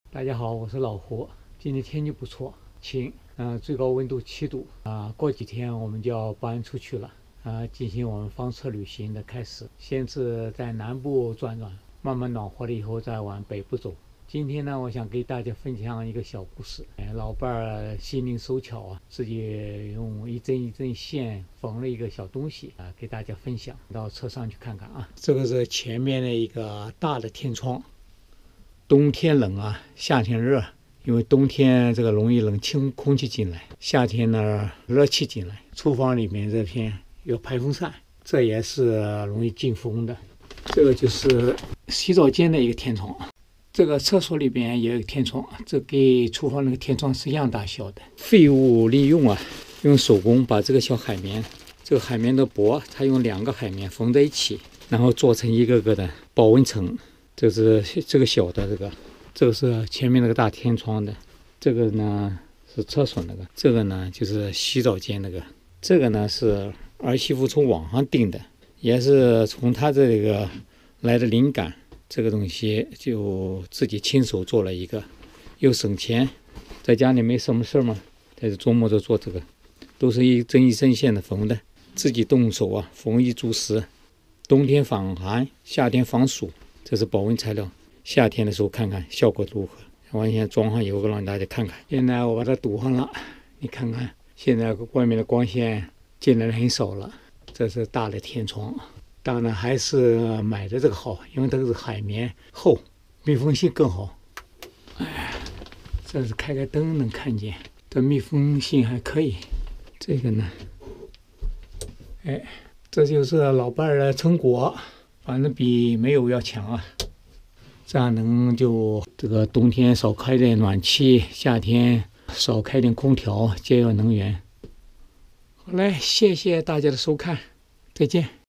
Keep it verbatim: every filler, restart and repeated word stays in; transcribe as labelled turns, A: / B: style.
A: 大家好，我是老胡。今天天气不错，晴，嗯、呃，最高温度七度啊、呃。过几天我们就要搬出去了啊、呃，进行我们房车旅行的开始。先是在南部转转，慢慢暖和了以后再往北部走。今天呢，我想给大家分享一个小故事。哎，老伴儿心灵手巧啊，自己用一针一针线缝了一个小东西啊，给大家分享。到车上去看看啊。这个是前面的一个大的天窗。冬天冷啊，夏天热，因为冬天这个容易冷清空气进来，夏天呢热气进来。厨房里面这片有排风扇，这也是容易进风的。这个就是洗澡间的一个天窗，这个厕所里边也有天窗，这跟厨房那个天窗是一样大小的。废物利用啊，用手工把这个小海绵，这个海绵的薄，它用两个海绵缝在一起，然后做成一个个的保温层。这是这个小的，这个这个是前面那个大天窗的，这个呢是厕所那个，这个呢就是洗澡间那个，这个呢是儿媳妇从网上订的，也是从她这个来的灵感，这个东西就自己亲手做了一个，又省钱，在家里没什么事嘛，在这周末就做这个，都是一针一针线的缝的，自己动手啊，缝衣足食，冬天防寒，夏天防暑。这是保温材料，夏天的时候看看效果如何。我现在装上以后让大家看看。现在我把它堵上了，你看看，现在外面的光线进来的很少了。这是大的天窗，当然还是买的这个好，因为这个是海绵厚，密封性更好。哎，这是开开灯能看见，这密封性还可以。这个呢，哎，这就是老伴儿的成果。反正比没有要强啊，这样能就这个冬天少开点暖气，夏天少开点空调，节约能源。好嘞，谢谢大家的收看，再见。